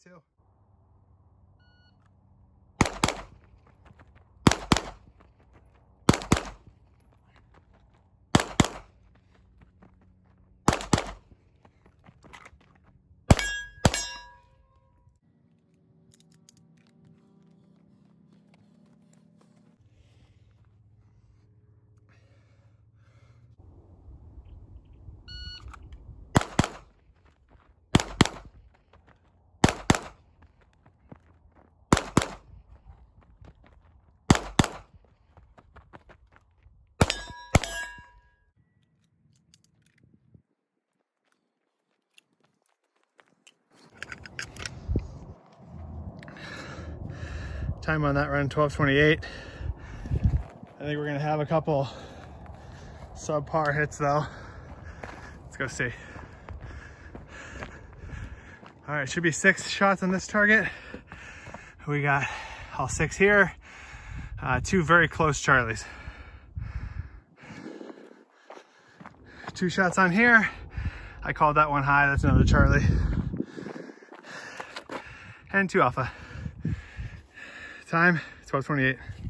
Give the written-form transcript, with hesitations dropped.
too. Time on that run, 12:28. I think we're gonna have a couple subpar hits though. Let's go see. All right, should be 6 shots on this target. We got all 6 here. 2 very close Charlies. 2 shots on here. I called that one high, that's another Charlie. And 2 alpha. Time, 12:28.